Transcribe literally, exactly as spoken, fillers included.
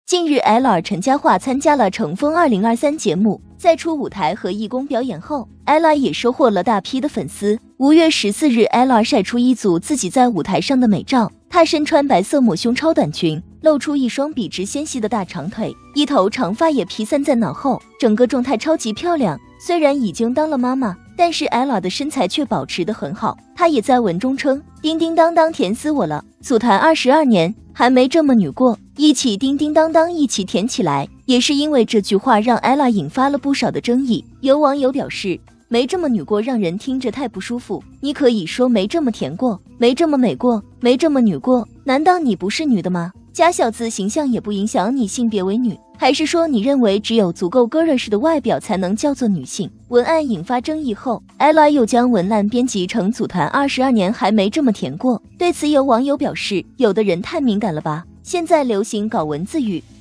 近日 Ella 陈嘉桦参加了《乘风二零二三》节目，在出舞台和义工表演后 ，Ella 也收获了大批的粉丝。五月十四日 ，Ella 晒出一组自己在舞台上的美照，她身穿白色抹胸超短裙，露出一双笔直纤细的大长腿，一头长发也披散在脑后，整个状态超级漂亮。虽然已经当了妈妈，但是 Ella 的身材却保持得很好。她也在文中称：“叮叮当当甜死我了，组团二十二年还没这么女过，一起叮叮当当一起甜起来。”也是因为这句话让 Ella 引发了不少的争议。有网友表示：“没这么女过让人听着太不舒服，你可以说没这么甜过，没这么美过，没这么女过，难道你不是女的吗？假小子形象也不影响你性别为女，还是说你认为只有足够哥热式的外表才能叫做女性？”文案引发争议后 ，Ella 又将文案编辑成组团二十二年还没这么甜过。对此有网友表示：“有的人太敏感了吧，现在流行搞文字狱。”